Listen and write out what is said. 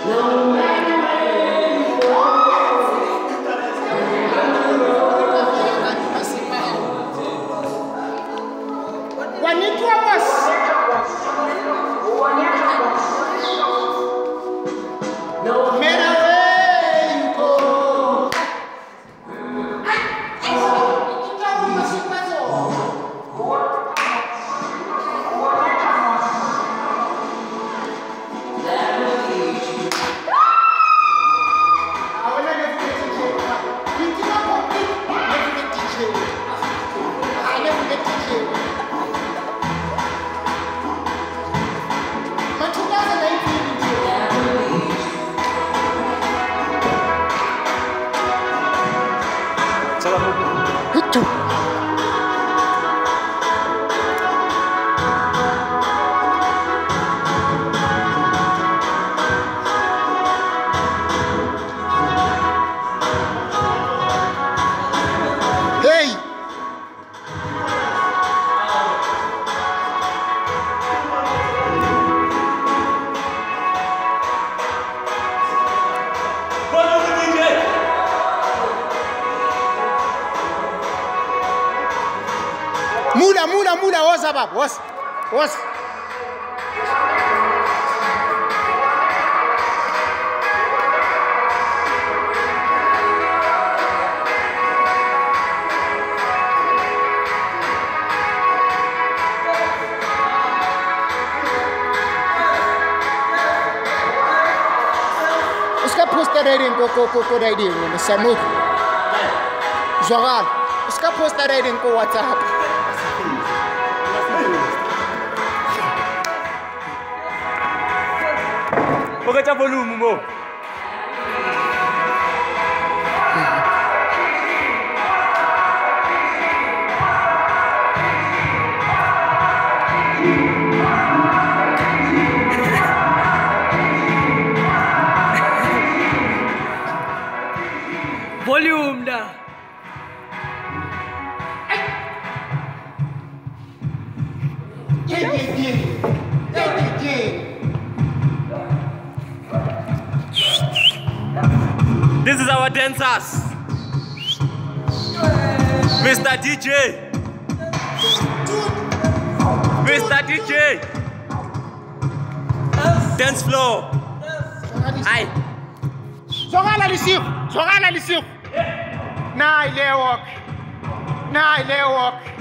Mula, what's up? What's? उसका poster riding को राइडिंग में समूह जोगाल उसका पोस्टर राइडिंग को WhatsApp Pagka volume mo. Volume na. This is our dancers. Mr. DJ. Mr. DJ. Dance floor. Aye. Zongala lisir. Nah, il est walk.